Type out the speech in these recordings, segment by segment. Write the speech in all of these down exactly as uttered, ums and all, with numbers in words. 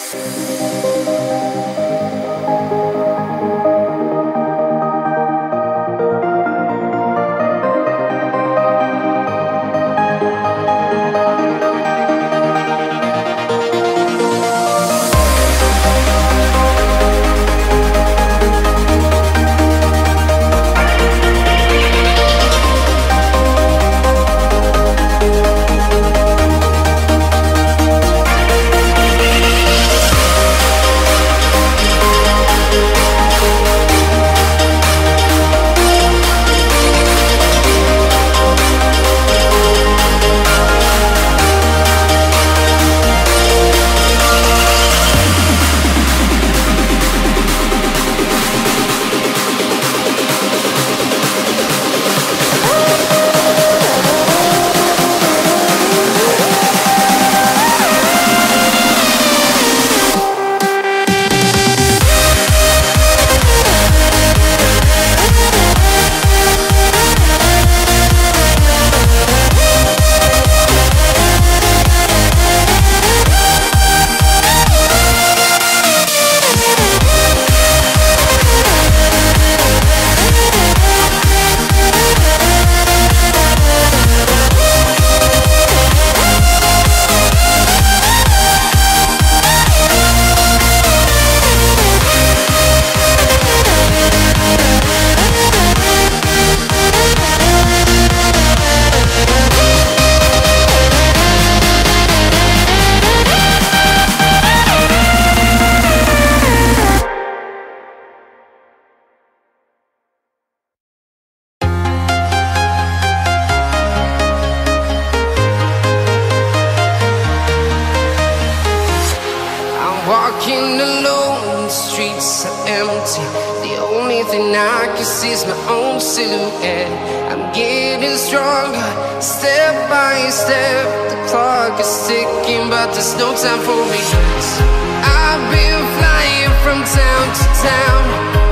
Walking alone, the streets are empty. The only thing I can see is my own silhouette. I'm getting stronger, step by step. The clock is ticking, but there's no time for regrets. I've been flying from town to town,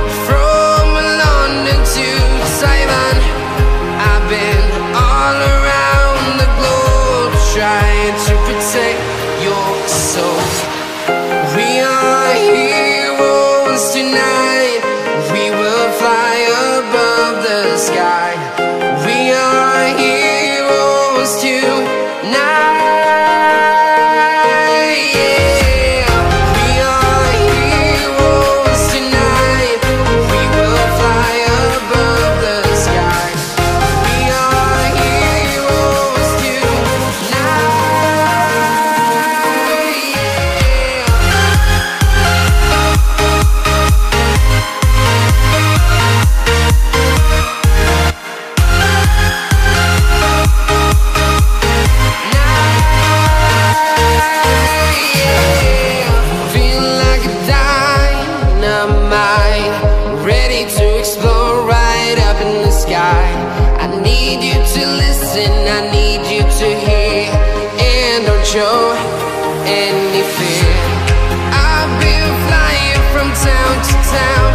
from London to Taiwan. I've been all around the globe, trying to protect your soul. We are heroes tonight. We will fly above the sky. We are heroes tonight. Yeah. We are heroes tonight. We will fly above the sky. We are heroes tonight. I need you to listen, I need you to hear, and don't show any fear. I've been flying from town to town,